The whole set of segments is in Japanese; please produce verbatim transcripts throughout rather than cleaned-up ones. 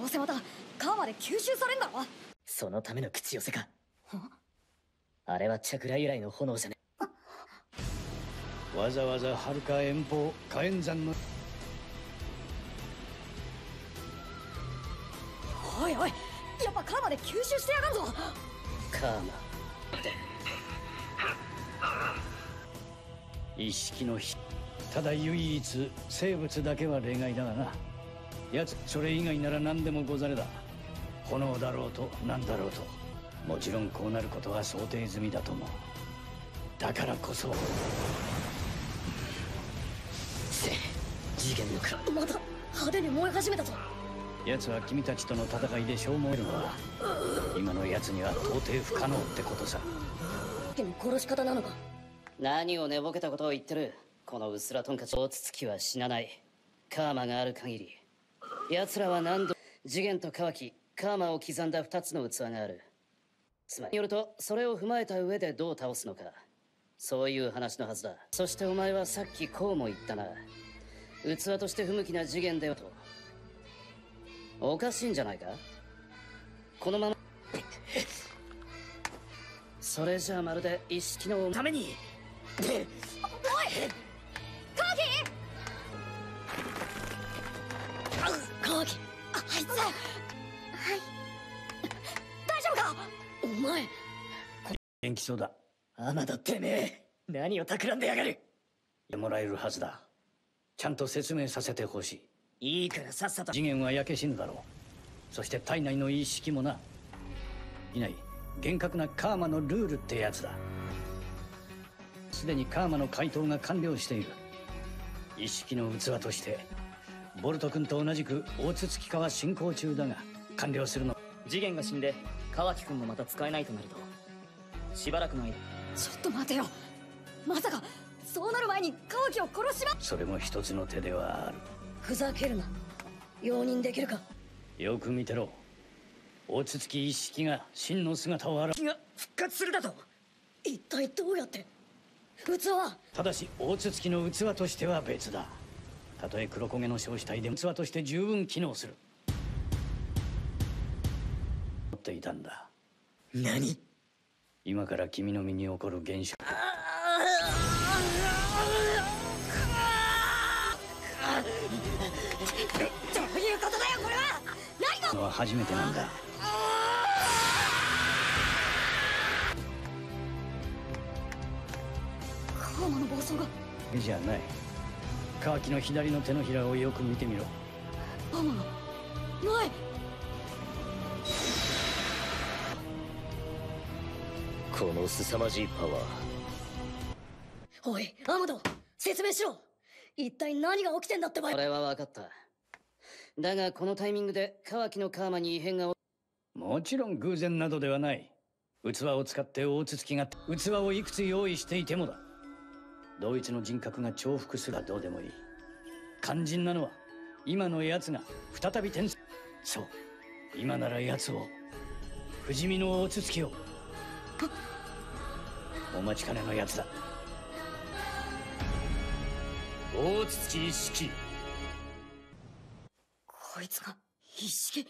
うせまたカーマで吸収されんだろ。 そのための口寄せか。あれはチャクラ由来の炎じゃね。 わざわざ遥か遠方火炎山の。 おいおい、やっぱカーマで吸収してやがんぞ。 カーマって一式の火。ただ唯一生物だけは例外だがな。奴それ以外なら何でもござれだ。炎だろうと何だろうと、もちろんこうなることは想定済みだと思う。だからこそ次元のか。 また派手に燃え始めたぞ。 奴は君たちとの戦いで消耗得るのは今の奴には到底不可能ってことさ。 でも殺し方なのか。 何を寝ぼけたことを言ってる。このうすらトンカチ大筒木は死なない。カーマがある限り奴らは何度次元とカワキカーマを刻んだ二つの器がある。つまりによるとそれを踏まえた上でどう倒すのか、そういう話のはずだ。そしてお前はさっきこうも言ったな。器として不向きな次元ではと。おかしいんじゃないか。このままそれじゃあまるで一式のために。 おいカワキカワキ、あいつ。はい、大丈夫かお前。 元気そうだ。 天田てめえ何を企んでやがる。 もらえるはずだ。ちゃんと説明させてほしい。 いいからさっさと。 次元は焼け死ぬだろう。そして体内の一式もな。いない厳格なカーマのルールってやつだ。すでにカーマの回答が完了している。一式の器としてボルト君と同じく大筒木化は進行中だが、完了するの。 次元が死んでカワキ君もまた使えないとなるとしばらくの間。 ちょっと待てよ、まさかそうなる前にカワキを殺しま。 それも一つの手ではある。 ふざけるな。容認できるか。 よく見てろ。大筒木一式が真の姿を現す。 が復活するだと。一体どうやって。器はただし大筒木の器としては別だ。たとえ黒焦げの焼死体でも器として十分機能する。持っていたんだ。 何。 今から君の身に起こる現象。 どういうことだよこれは。何がは初めてなんだ。 カーマの暴走が。 じゃない。カワキの左の手のひらをよく見てみろ。 アマのない。 この凄まじいパワー。 おいアマド、説明しろ。一体何が起きてんだってば。 俺は分かった。だがこのタイミングでカワキのカーマに異変が。 もちろん偶然などではない。器を使って大筒木が器をいくつ用意していてもだ。同一の人格が重複するはどうでもいい。肝心なのは今の奴が再び転生。そう、今なら奴を不死身の大筒木を。お待ちかねの奴だ。大筒木一式。 こいつが一式。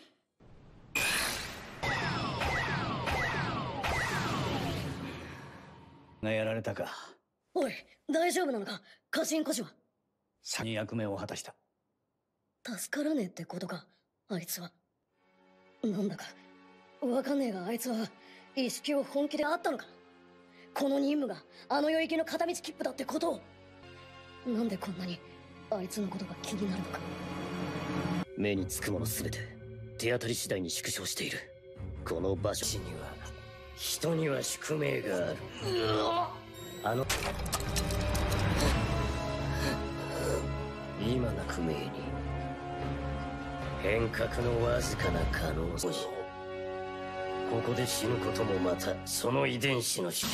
がやられたか。 おい大丈夫なのか。家臣孤児は先に役目を果たした。 助からねえってことか。あいつはなんだかわかんねえが、あいつは意識を本気であったのか。この任務があの世行きの片道切符だってことを。なんでこんなにあいつのことが気になるのか。 目につくもの全て手当たり次第に縮小している。この場所には人には宿命がある。あの今なく命に変革のわずかな可能性。ここで死ぬこともまたその遺伝子のし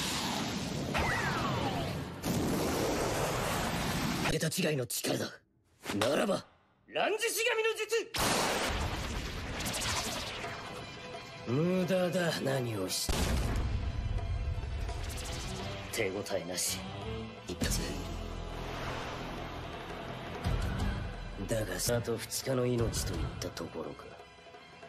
桁違いの力だ。ならばランジシ神の術。無駄だ。何をして手応えなし。一発だがあとふつかの命といったところか。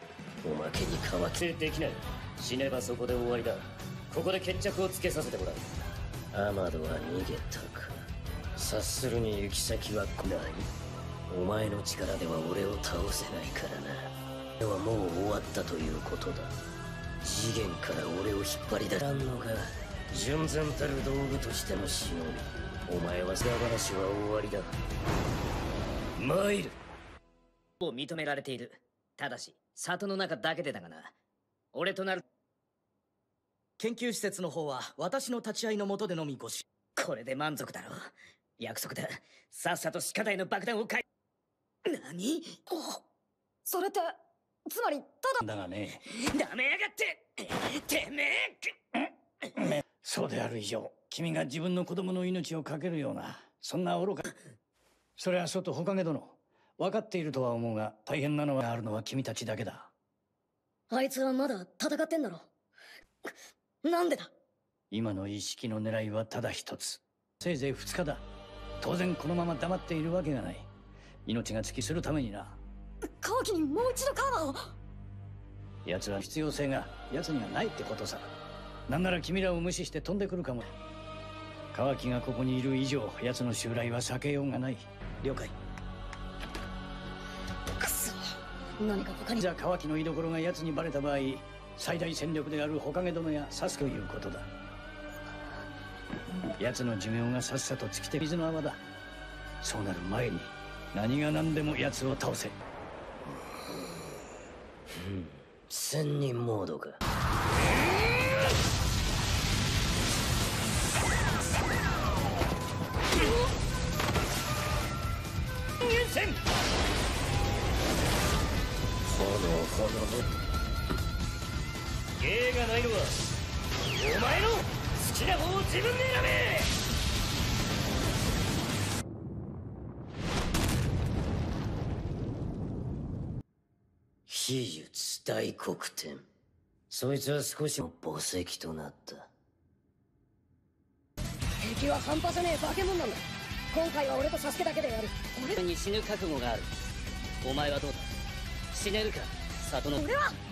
おまけに乾きできない。死ねばそこで終わりだ。ここで決着をつけさせてもらう。アマドは逃げたか。察するに行き先は来ない。お前の力では俺を倒せないからな。ではもう終わったということだ。次元から俺を引っ張り出らんのが純然たる道具としての忍び。お前は世話話は終わりだ。マイルを認められている。ただし里の中だけでだがな。俺となる研究施設の方は私の立ち会いのもとでのみごし。 これで満足だろう。約束だ。さっさと歯科大の爆弾を買い。何？ それってつまりただだがね、 ダメやがっててめえ。 そうである以上、君が自分の子供の命を懸けるようなそんな愚か。それは外火影殿、分かっているとは思うが、大変なのがあるのは君たちだけだ。 あいつはまだ戦ってんだろ。なんでだ。 今の一式の狙いはただ一つ。せいぜい二日だ。当然このまま黙っているわけがない。命が尽きするためにな。 カワキにもう一度カーマを。 奴は必要性が奴にはないってことさ。なんなら君らを無視して飛んでくるかも。カワキがここにいる以上、奴の襲来は避けようがない。 了解。 くそ、何か他に。 いざカワキの居所が奴にバレた場合、最大戦力である火影殿や刺すということだ。奴の寿命がさっさと尽きて水の泡だ。そうなる前に何が何でも奴を倒せ。 千人モードか。 入戦。 炎炎芸がないのはお前の好きな方を自分で選べ。 秘術大黒天。そいつは少しも墓石となった。 敵は半端じゃねえ化け物なんだ。今回は俺とサスケだけでやる。 俺に死ぬ覚悟がある。お前はどうだ。死ねるか里の。 俺は